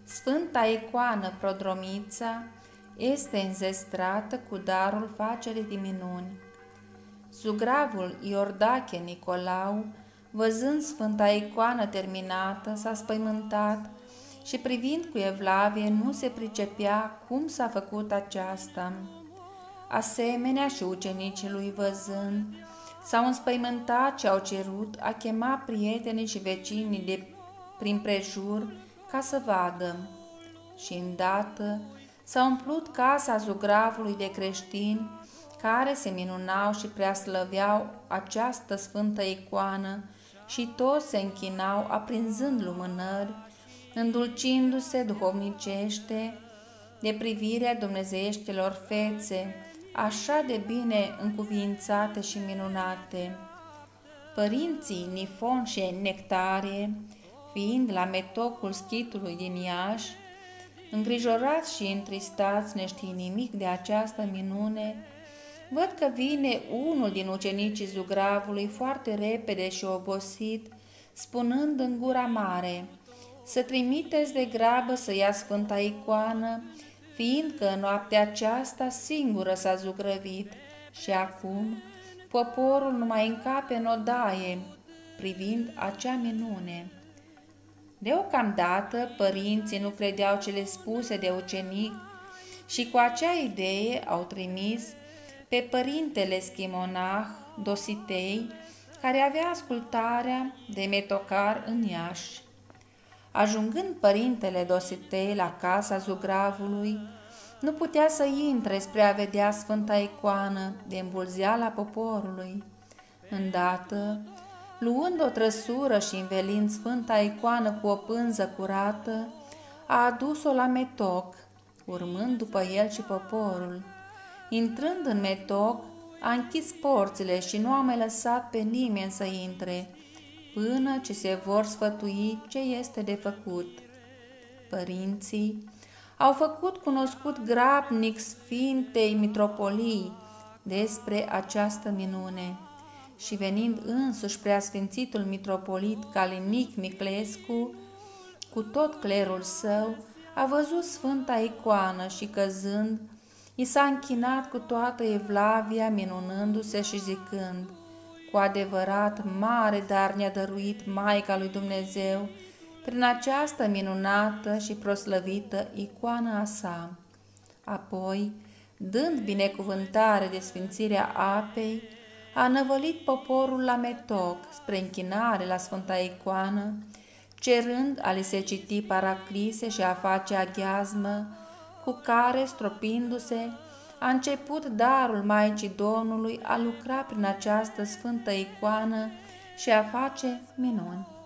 Sfânta icoană Prodromița este înzestrată cu darul facerii de minuni. Zugravul Iordache Nicolau, văzând sfânta icoană terminată, s-a spăimântat și privind cu evlavie nu se pricepea cum s-a făcut aceasta. Asemenea și ucenicii lui văzând, s-au înspăimântat și au cerut a chema prietenii și vecinii de prin prejur ca să vadă. Și îndată s-a umplut casa zugravului de creștini care se minunau și preaslăveau această sfântă icoană și toți se închinau aprinzând lumânări, îndulcindu-se duhovnicește de privirea dumnezeieștilor fețe, așa de bine încuviințate și minunate. Părinții Nifon și Nectarie, fiind la metocul schitului din Iași, îngrijorați și întristați neștiind nimic de această minune, văd că vine unul din ucenicii zugravului foarte repede și obosit, spunând în gura mare: să trimiteți de grabă să ia sfânta icoană, fiindcă în noaptea aceasta singură s-a zugrăvit și acum poporul nu mai încape în odaie, privind acea minune. Deocamdată părinții nu credeau cele spuse de ucenic și cu acea idee au trimis pe părintele schimonah Dositei, care avea ascultarea de metocar în Iași. Ajungând părintele Dositei la casa zugravului, nu putea să intre spre a vedea sfânta icoană de îmbulzeala poporului. Îndată, luând o trăsură și învelind sfânta icoană cu o pânză curată, a adus-o la metoc, urmând după el și poporul. Intrând în metoc, a închis porțile și nu a mai lăsat pe nimeni să intre, până ce se vor sfătui ce este de făcut. Părinții au făcut cunoscut grabnic Sfintei Mitropolii despre această minune și venind însuși preasfințitul mitropolit Calinic Miclescu, cu tot clerul său, a văzut sfânta icoană și căzând, i s-a închinat cu toată evlavia, minunându-se și zicând: cu adevărat mare dar ne-a dăruit Maica lui Dumnezeu prin această minunată și proslăvită icoană a sa. Apoi, dând binecuvântare de sfințirea apei, a năvălit poporul la metoc spre închinare la sfânta icoană, cerând a li se citi paraclise și a face aghiazmă, cu care, stropindu-se, a început darul Maicii Domnului a lucra prin această sfântă icoană și a face minuni.